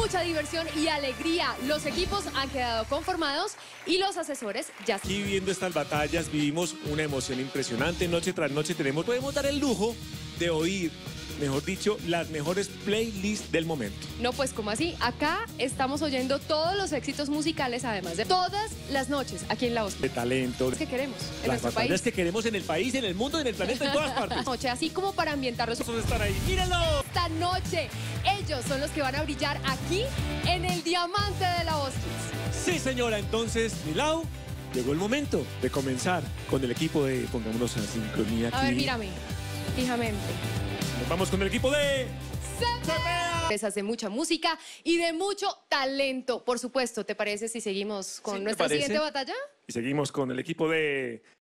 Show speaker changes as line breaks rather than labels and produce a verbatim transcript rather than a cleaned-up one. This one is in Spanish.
mucha diversión y alegría. Los equipos han quedado conformados y los asesores ya están.
Aquí viendo estas batallas vivimos una emoción impresionante. Noche tras noche tenemos, podemos dar el lujo de oír, mejor dicho, las mejores playlists del momento.
No, pues como así, acá estamos oyendo todos los éxitos musicales, además de todas las noches aquí en La Voz.
De talento.
Que queremos en
Las
nuestro
batallas
país.
que queremos en el país, en el mundo, en el planeta, en todas partes.
Noche, así como para ambientarlos.
Vamos a estar ahí. ¡Mírenlo!
Esta noche, ellos son los que van a brillar aquí en el diamante de La Voz Kids.
Sí, señora. Entonces, Milau, llegó el momento de comenzar con el equipo de Pongámonos en sincronía aquí.
A ver, mírame, fijamente.
Nos vamos con el equipo de...
Cepeda. Hace mucha música y de mucho talento. Por supuesto, ¿te parece si seguimos con
Sí, me
nuestra
parece.
siguiente batalla?
Y seguimos con el equipo de...